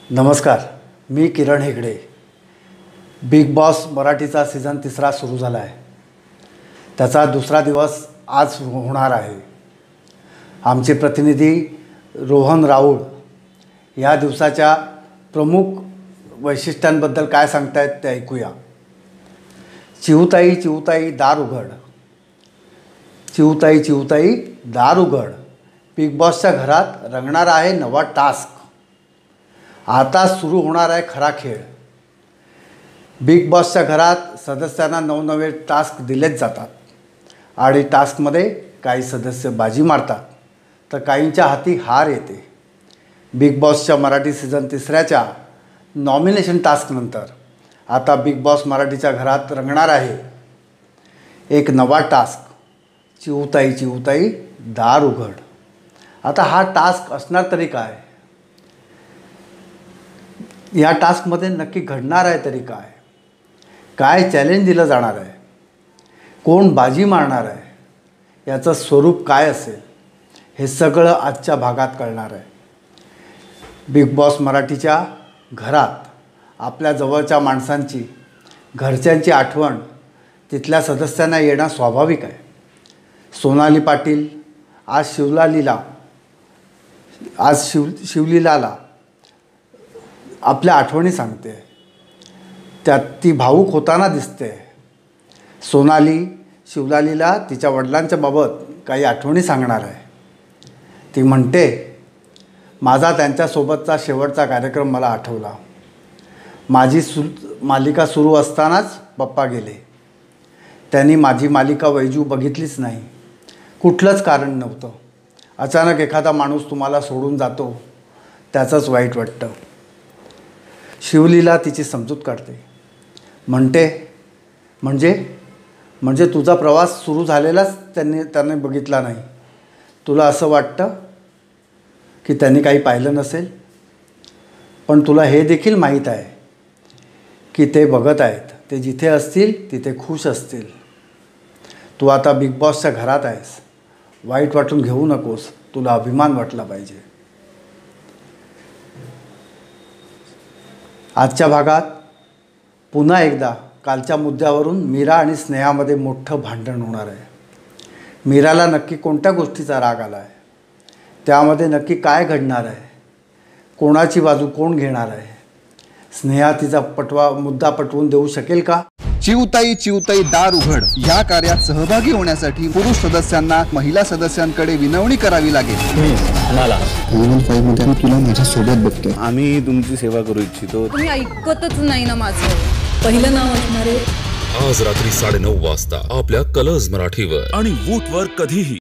नमस्कार, मी Kiran Hegde. Big boss मराठीचा सीझन 3 सुरू झाला आहे। त्याचा दुसरा दिवस आज होणार आहे। आमचे प्रतिनिधी रोहन राऊळ या दिवसाच्या प्रमुख वैशिष्ट्यांबद्दल काय सांगतायत ते ऐकूया। चिऊताई चिऊताई दार उघड, चिऊताई चिऊताई दार उघड। बिग बॉसच्या घरात रंगणार आहे नवा टास्क। आता सुरू होणार आहे खरा खेळ। बिग बॉसच्या घरात सदस्यांना नवनवे टास्क दिलेच जातात आणि टास्कमध्ये काही सदस्य बाजी मारतात तर काहींच्या हाती हार येते। बिग बॉसच्या मराठी सीझन 3च्या नॉमिनेशन टास्कनंतर आता बिग बॉस मराठीच्या घरात रंगणार आहे एक नवा टास्क, चिऊताई चिऊताई दार उघड। आता हा टास्क असणार तरी काय? या टास्कमध्ये नक्की घडणार आहे तरी काय? काय चॅलेंज दिलं जाणार आहे? कोण बाजी मारणार आहे? याचं स्वरूप काय असेल हे सगळं आजच्या भागात कळणार आहे। बिग बॉस मराठीच्या घरात आपल्या जवळच्या माणसांची, घरच्यांची आठवण तिथल्या सदस्यांना येणं स्वाभाविक आहे। सोनाली पाटील आज शिवलीलाला आपल्या आठवणी सांगते। त्यात ती भावूक होताना दिसते। सोनाली शिवलालीला तिच्या वडिलांच्या बाबत काही आठवणी सांगणार आहे। ती म्हणते, माझा त्यांच्यासोबतचा शेवटचा कार्यक्रम मला आठवला। माझी मालिका सुरू असतानाच पप्पा गेले। त्यांनी माझी मालिका वैजू बघितलीच नाही। कुठलंच कारण नव्हतं। अचानक एखादा माणूस तुम्हाला सोडून जातो, त्याचंच वाईट वाटतं। शिवलीला तिची समजूत काढते, म्हणते म्हणजे तुझा प्रवास सुरू झालेलाच त्याने बघितला नाही। तुला असं वाटतं की त्यांनी काही पाहिलं नसेल, पण तुला हे देखील माहीत आहे की ते बघत आहेत। ते जिथे असतील तिथे खुश असतील। तू आता बिग बॉसच्या घरात आहेस। वाईट वाटून घेऊ नकोस, तुला अभिमान वाटला पाहिजे। आजच्या भागात पुन्हा एकदा कालच्या मुद्द्यावरून मीरा आणि स्नेहामध्ये मोठं भांडण होणार आहे। मीराला नक्की कोणत्या गोष्टीचा राग आला आहे? त्यामध्ये नक्की काय घडणार आहे? कोणाची बाजू कोण घेणार आहे? स्नेहा तिचा मुद्दा पटवून देऊ शकेल का? चिऊताई चिऊताई दार उघड या कार्यात सहभागी होण्यासाठी पुरुष सदस्यांना महिला सदस्यांकडे विनवणी करावी लागेल। मला मध्ये तुला माझ्या सोबत बघतोय। आम्ही तुमची सेवा करू इच्छितो। तुम्ही ऐकतच नाही ना माझं। पहिलं नाव असणार आहे आज रात्री 9:30 वाजता आपल्या कलर्स मराठीवर आणि वूटवर कधीही।